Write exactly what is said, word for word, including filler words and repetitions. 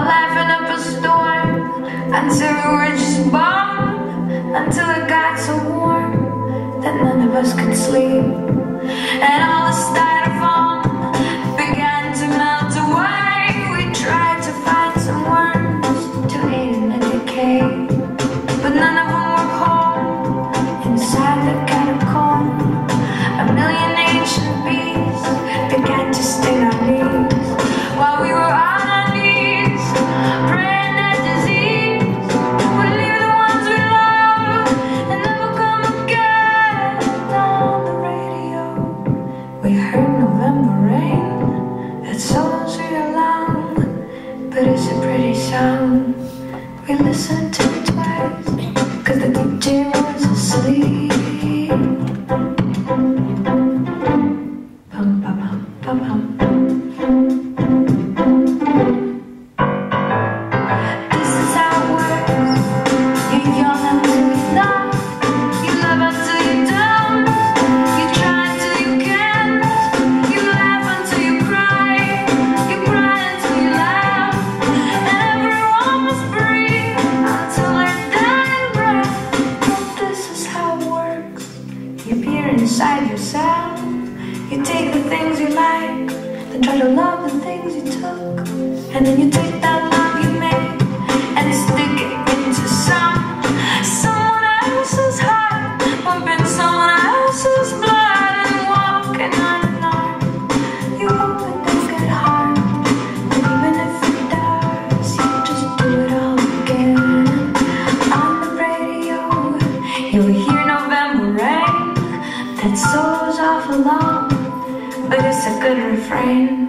laughing up a storm until we were just bomb, until it got so warm that none of us could sleep, and all the styrofoam began to melt away. We tried to find some worms to aid in the decay, but none of them were whole inside the catacomb. A million ancient bees began to sting our knees while we were on our knees, praying that disease would leave the ones we love and never come again. On the radio, we heard November rain. That song's real long, but it's a pretty song. We listened to it twice, cause the D J was asleep. Bum, bum, bum, bum, bum. This is how it works. You're young until you're not. You love until you're done. You try until you can't. You laugh until you cry. You cry until you laugh. And everyone must breathe until their dying breath. This is how it works. You peer inside yourself. You take the things you like, then try to love the things you took, and then you take that love you made and you stick it into some someone else's heart, pumping someone else's blood and walking on and on. You hope it does get hard, but even if it does, you just do it all again. On the radio, you'll hear November rain that soars awful long, but it's a good refrain.